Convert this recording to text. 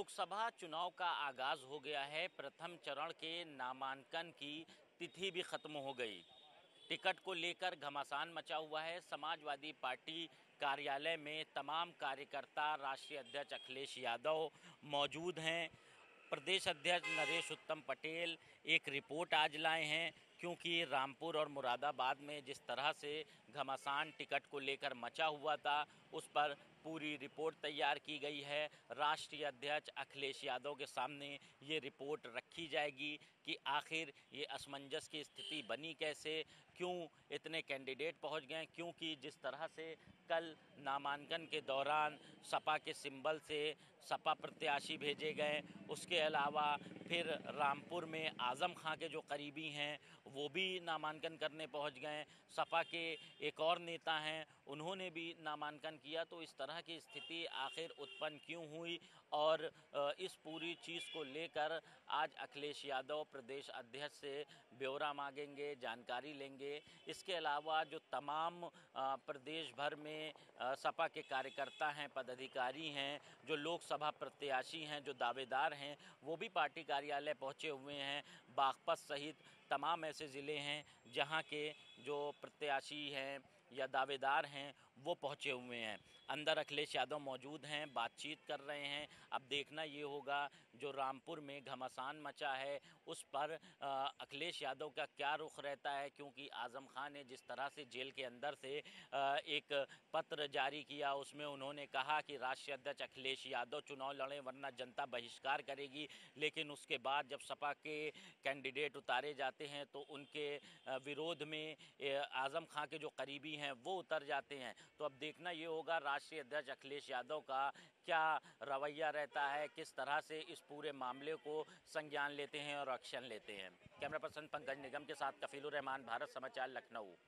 लोकसभा चुनाव का आगाज हो गया है। प्रथम चरण के नामांकन की तिथि भी खत्म हो गई। टिकट को लेकर घमासान मचा हुआ है। समाजवादी पार्टी कार्यालय में तमाम कार्यकर्ता, राष्ट्रीय अध्यक्ष अखिलेश यादव मौजूद हैं। प्रदेश अध्यक्ष नरेश उत्तम पटेल एक रिपोर्ट आज लाए हैं, क्योंकि रामपुर और मुरादाबाद में जिस तरह से घमासान टिकट को लेकर मचा हुआ था, उस पर पूरी रिपोर्ट तैयार की गई है। राष्ट्रीय अध्यक्ष अखिलेश यादव के सामने ये रिपोर्ट रखी जाएगी कि आखिर ये असमंजस की स्थिति बनी कैसे, क्यों इतने कैंडिडेट पहुंच गए। क्योंकि जिस तरह से कल नामांकन के दौरान सपा के सिंबल से सपा प्रत्याशी भेजे गए, उसके अलावा फिर रामपुर में आज़म खां के जो करीबी हैं वो भी नामांकन करने पहुंच गए। सपा के एक और नेता हैं, उन्होंने भी नामांकन किया। तो इस तरह की स्थिति आखिर उत्पन्न क्यों हुई, और इस पूरी चीज़ को लेकर आज अखिलेश यादव प्रदेश अध्यक्ष से ब्यौरा मांगेंगे, जानकारी लेंगे। इसके अलावा जो तमाम प्रदेश भर में सपा के कार्यकर्ता हैं, पदाधिकारी हैं, जो लोकसभा प्रत्याशी हैं, जो दावेदार हैं, वो भी पार्टी कार्यालय पहुंचे हुए हैं। बागपत सहित तमाम ऐसे ज़िले हैं जहां के जो प्रत्याशी हैं या दावेदार हैं वो पहुंचे हुए हैं। अंदर अखिलेश यादव मौजूद हैं, बातचीत कर रहे हैं। अब देखना ये होगा जो रामपुर में घमासान मचा है उस पर अखिलेश यादव का क्या रुख रहता है, क्योंकि आज़म खान ने जिस तरह से जेल के अंदर से एक पत्र जारी किया, उसमें उन्होंने कहा कि राष्ट्रीय अध्यक्ष अखिलेश यादव चुनाव लड़ें वरना जनता बहिष्कार करेगी। लेकिन उसके बाद जब सपा के कैंडिडेट उतारे जाते हैं तो उनके विरोध में आज़म खां के जो करीबी हैं वो उतर जाते हैं। तो अब देखना ये होगा राष्ट्रीय अध्यक्ष अखिलेश यादव का क्या रवैया रहता है, किस तरह से इस पूरे मामले को संज्ञान लेते हैं और एक्शन लेते हैं। कैमरा पर्सन पंकज निगम के साथ कफीलुर रहमान, भारत समाचार, लखनऊ।